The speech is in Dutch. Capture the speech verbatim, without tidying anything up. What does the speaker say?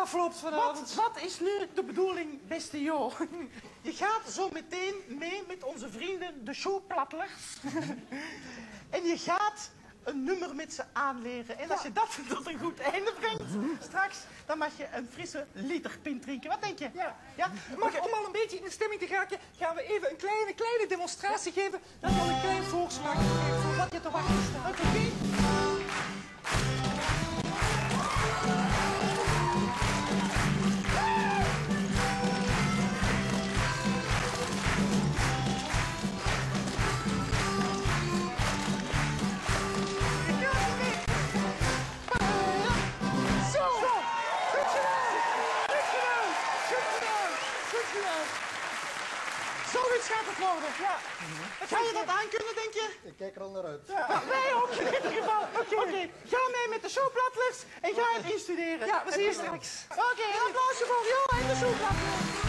afloopt vanavond. Wat, wat is nu de bedoeling, beste Jo? Je gaat zo meteen mee met onze vrienden, de showplattlers. En je gaat een nummer met ze aanleren. En als je dat tot een goed einde brengt, straks, dan mag je een frisse literpint drinken. Wat denk je? Ja. Ja? Maar Oké. om al een beetje in de stemming te raken, gaan we even een kleine, kleine demonstratie geven. Dat al een klein voorsmaakje geven voor wat je te wachten staat. Oké. Zoiets gaat het worden. Ja. Ga je dat aan kunnen, denk je? Ik kijk er al naar uit. Ja. Wij ook in ieder geval. Oké, okay. Ga mee met de showplattlers en ga het instuderen. Ja, we zien je straks. Oké, okay, een applausje voor Jo en de showplattlers.